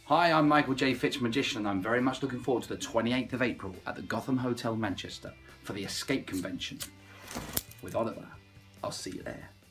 Hi, I'm Michael J. Fitch, Magician, and I'm very much looking forward to the 28th of April at the Gotham Hotel, Manchester for the Escape Convention with Oliver. I'll see you there.